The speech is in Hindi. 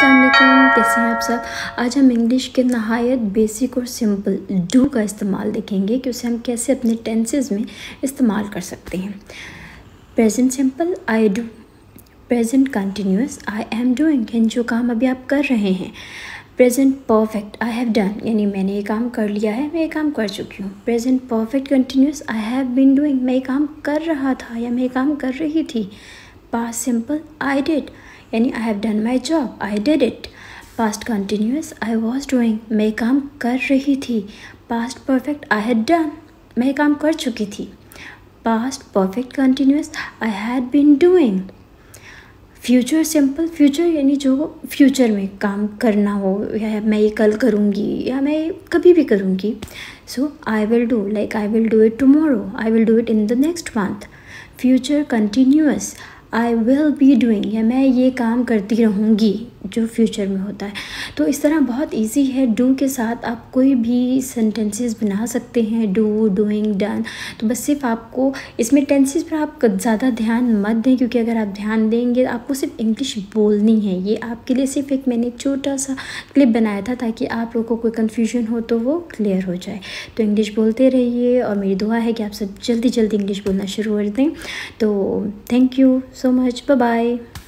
अस्सलाम वालेकुम, कैसे हैं आप सब। आज हम इंग्लिश के नहायत बेसिक और सिंपल डू का इस्तेमाल देखेंगे कि उसे हम कैसे अपने टेंसेस में इस्तेमाल कर सकते हैं। Present simple I do, present continuous I am doing, यानी जो काम अभी आप कर रहे हैं। Present perfect I have done, यानी मैंने ये काम कर लिया है, मैं ये काम कर चुकी हूँ। Present perfect continuous I have been doing, मैं ये काम कर रहा था या मैं ये काम कर रही थी। पास्ट सिंपल आई डिड, यानी I have done my job, I did it. Past continuous I was doing, मैं काम कर रही थी। Past perfect I had done, मैं काम कर चुकी थी। Past perfect continuous I had been doing. Future simple, future यानी जो फ्यूचर में काम करना हो, या मैं ये कल करूँगी या मैं कभी भी करूँगी। So I will do, like I will do it tomorrow, I will do it in the next month. Future continuous I will be doing, या मैं ये काम करती रहूँगी, जो फ्यूचर में होता है। तो इस तरह बहुत इजी है, डू के साथ आप कोई भी सेंटेंसेस बना सकते हैं, डू, डूइंग, डन। तो बस सिर्फ आपको इसमें टेंसेस पर आप ज़्यादा ध्यान मत दें, क्योंकि अगर आप ध्यान देंगे आपको सिर्फ इंग्लिश बोलनी है। ये आपके लिए सिर्फ एक मैंने छोटा सा क्लिप बनाया था ताकि आप लोगों को कोई कन्फ्यूजन हो तो वो क्लियर हो जाए। तो इंग्लिश बोलते रहिए और मेरी दुआ है कि आप सब जल्दी जल्दी इंग्लिश बोलना शुरू कर दें। तो thank you so much, bye bye.